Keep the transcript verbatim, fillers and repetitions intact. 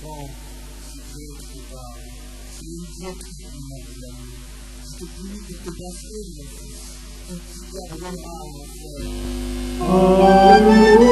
enfant, c'était trop bas. C'est une voix qui m'a bien. C'était plus que te danser, mon fils. Un petit garçon à mon frère.